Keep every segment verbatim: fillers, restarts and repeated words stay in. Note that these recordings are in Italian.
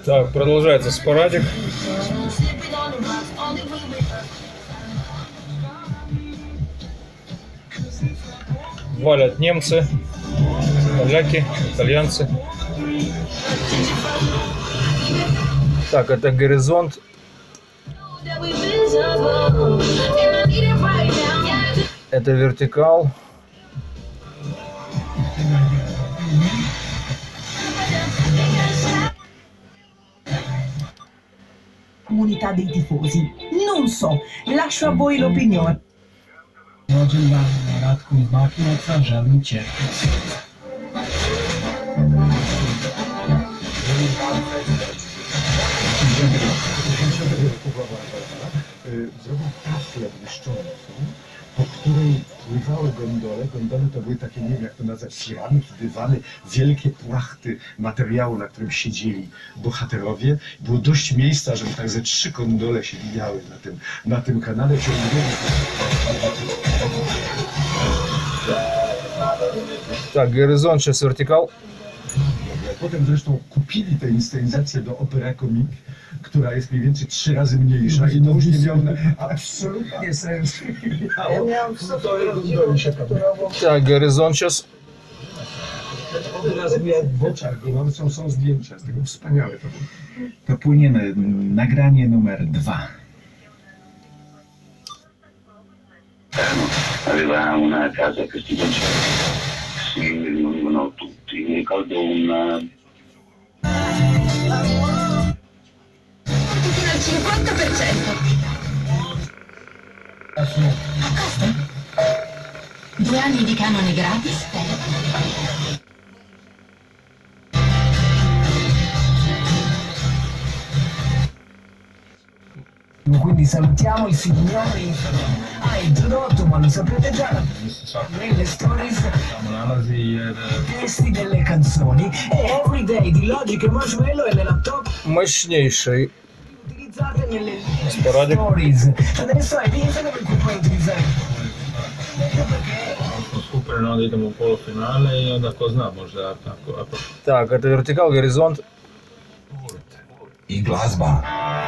Так, продолжается спорадик. Валят немцы, поляки, итальянцы. Так, это горизонт. Это вертикал. Comunità dei tifosi. Non so, lascio a voi l'opinione. Chodzę na radku z baki na carzami cierpię. Zrobił taflę błyszczącą, po której pływały gondole. Gondole to były takie, nie wiem jak to nazwać, firanki, dywany, wielkie płachty materiału, na którym siedzieli bohaterowie. Było dość miejsca, żeby tak ze trzy gondole się widziały na tym, na tym kanale ciągniętym. Так, горизонт, сейчас вертикал. Potem zresztą kupili tę inscenizację do Opera Comique, która jest mniej więcej trzy razy mniejsza i to już nie miało absolutnie sensu. Ja miałam Так, горизонт сейчас. Od razu jak w oczach, bo nawet są, są zdjęcia z tego, wspaniałe to było. To płyniemy. Nagranie numer dwa. Aveva una casa prestigiosa, si riunivano tutti. Mi ricordo un... Fino al cinquanta per cento. A costo? Due anni di canone gratis per... Quindi salutiamo il signore. Ha introdotto, ma lo sapete già, nelle stories testi delle canzoni e Everyday di Logic e Marshmello e nella top Мощнейший utilizzate nelle спорадик. stories. Adesso hai visto per cui puoi utilizzare. Super, no, da idemo u polufinale i onda ko zna možda ako, ako... Так, это вертикал, горизонт. I glazba.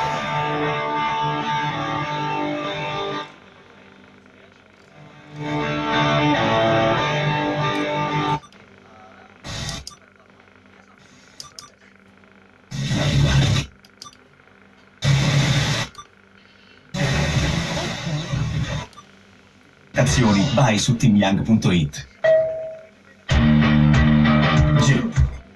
Vai su team young punto it. G.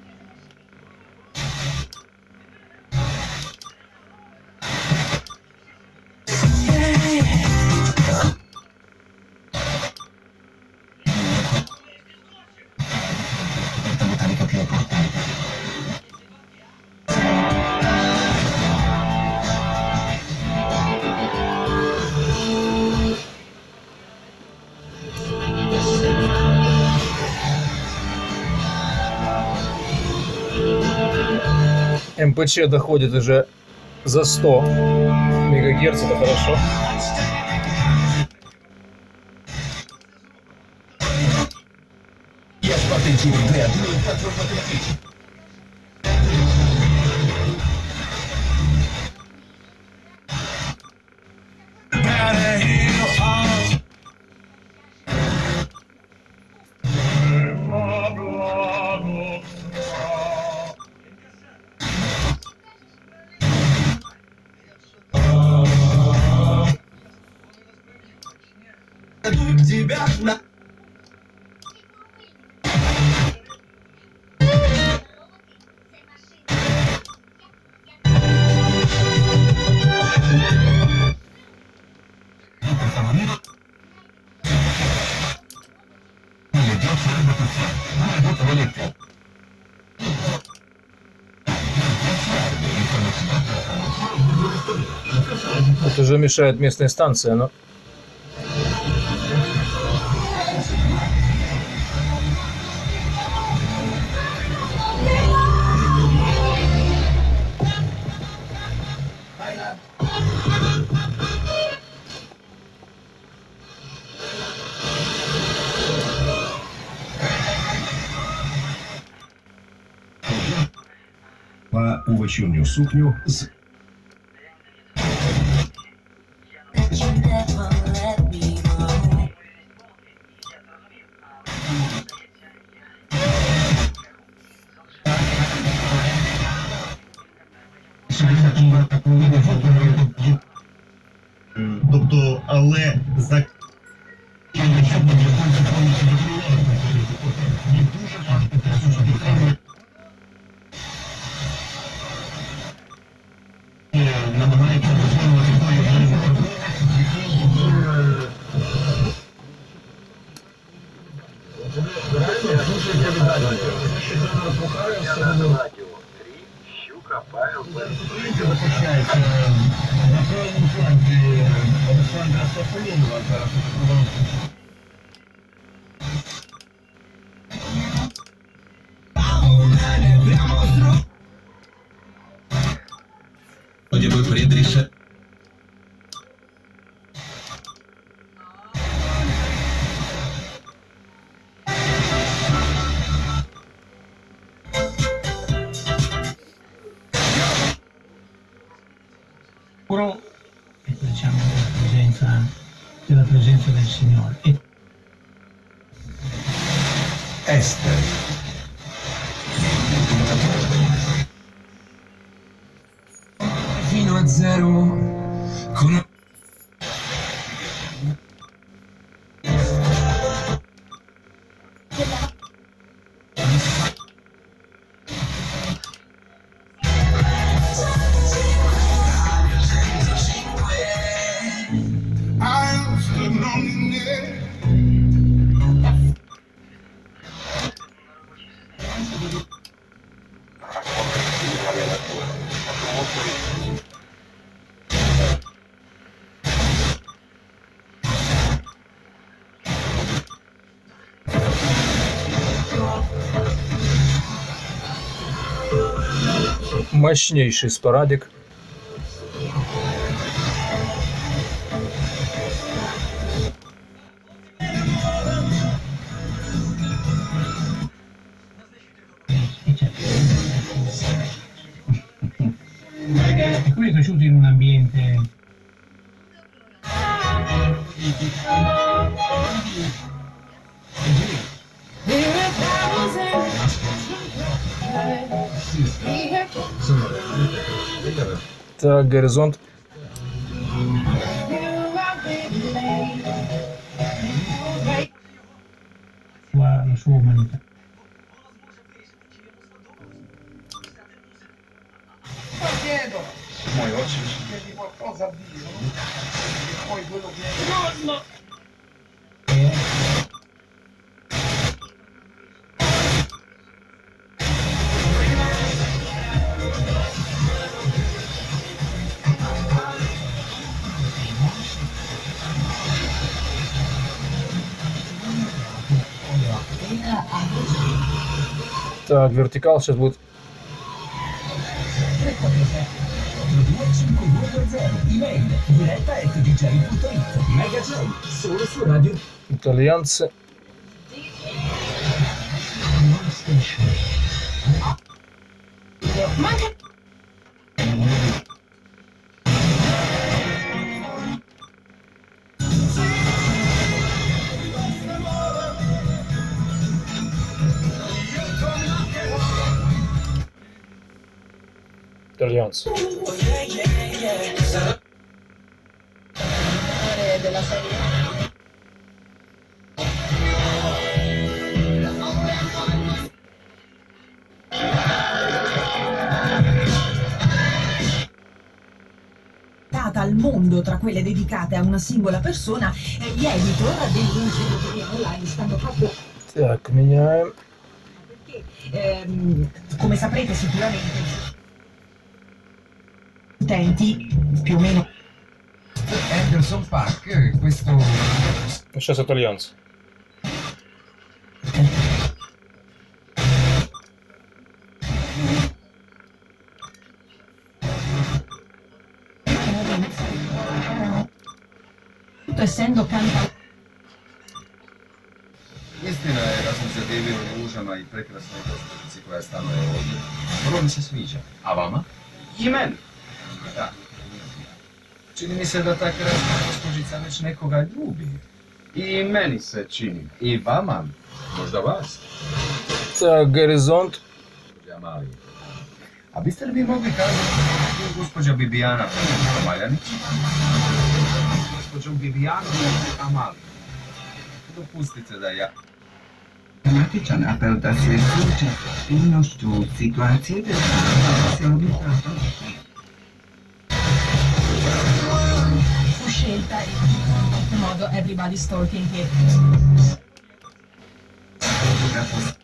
эм пэ че доходит уже за сто мегагерц, это хорошо. Это же мешает местной станции, но... Па у вечірню сукню з Тобто, але за намагається виконувати Запущається на правому фланзі Олександра Сафонінова зараз. Вроде бы Фридриша. Ecco, diciamo della presenza, della presenza del Signore. E Естер. Fino a zero con Мощнейший спорадик. e qui è cresciuto in un ambiente Так, горизонт. la, la sua umanità. Так, вертикал сейчас будет. due cinque due due zero, email diretta at d j punto i t, Mega J, solo su radio. Итальянцы. Итальянцы. Della serie. Al mondo tra quelle dedicate a una singola persona, eh, gli editor dell'enciclopedia online stanno proprio Так, меняем. perché, ehm, come saprete sicuramente, utenti più o meno Anderson Park, questo Сейчас итальянцы. essendo cantato Questa era senza divnim ružama i prekrasnoj gospođici koja stanuje ovdje. Vrlo mi se sviđa. A vama? I meni. Da. Čini mi se da ta krasna gospođica već nekoga ljubi. I meni se čini. I vama. Možda vas. Так, горизонт. Gospođa Mali. A biste li vi mogli kazati da je gospođa Bibijana Amaljanić? Gospođom Bibijanu Amali. Dopustite da ja... Dramatičan apel da se suoče s ozbiljnošću situacije te da se odluka. Fu scelta in qualche modo everybody's talking che Da